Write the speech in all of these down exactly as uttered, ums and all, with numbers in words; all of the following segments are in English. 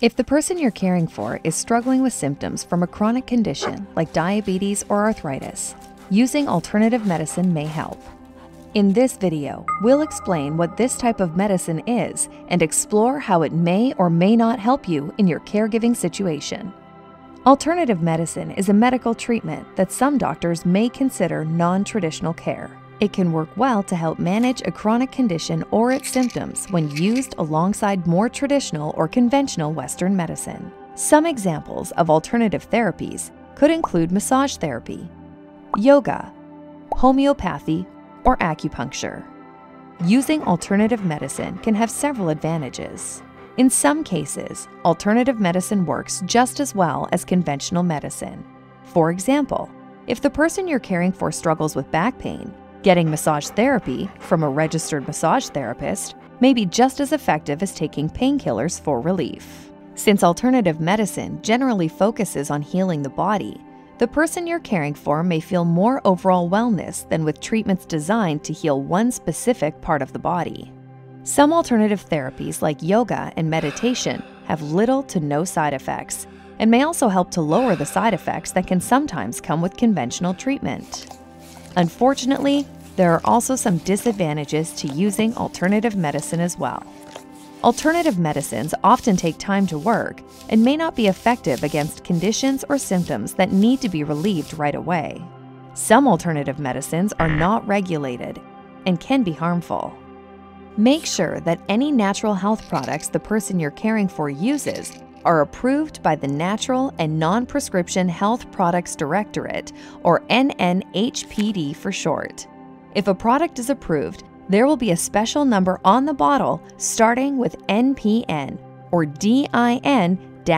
If the person you're caring for is struggling with symptoms from a chronic condition like diabetes or arthritis, using alternative medicine may help. In this video, we'll explain what this type of medicine is and explore how it may or may not help you in your caregiving situation. Alternative medicine is a medical treatment that some doctors may consider non-traditional care. It can work well to help manage a chronic condition or its symptoms when used alongside more traditional or conventional Western medicine. Some examples of alternative therapies could include massage therapy, yoga, homeopathy, or acupuncture. Using alternative medicine can have several advantages. In some cases, alternative medicine works just as well as conventional medicine. For example, if the person you're caring for struggles with back pain, getting massage therapy from a registered massage therapist may be just as effective as taking painkillers for relief. Since alternative medicine generally focuses on healing the body, the person you're caring for may feel more overall wellness than with treatments designed to heal one specific part of the body. Some alternative therapies like yoga and meditation have little to no side effects and may also help to lower the side effects that can sometimes come with conventional treatment. Unfortunately, there are also some disadvantages to using alternative medicine as well. Alternative medicines often take time to work and may not be effective against conditions or symptoms that need to be relieved right away. Some alternative medicines are not regulated and can be harmful. Make sure that any natural health products the person you're caring for uses are approved by the Natural and Non-Prescription Health Products Directorate, or N N H P D for short. If a product is approved, there will be a special number on the bottle starting with N P N, or D I N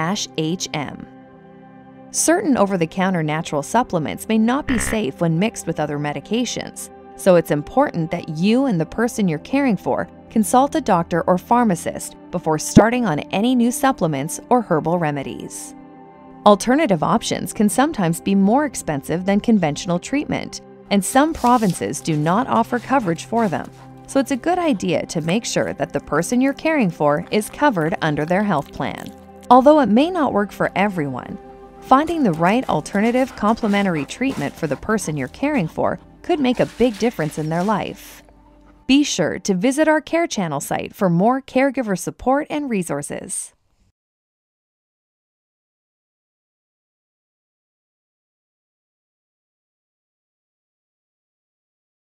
H M. Certain over-the-counter natural supplements may not be safe when mixed with other medications, so it's important that you and the person you're caring for consult a doctor or pharmacist before starting on any new supplements or herbal remedies. Alternative options can sometimes be more expensive than conventional treatment, and some provinces do not offer coverage for them, so it's a good idea to make sure that the person you're caring for is covered under their health plan. Although it may not work for everyone, finding the right alternative complementary treatment for the person you're caring for could make a big difference in their life. Be sure to visit our Care Channel site for more caregiver support and resources.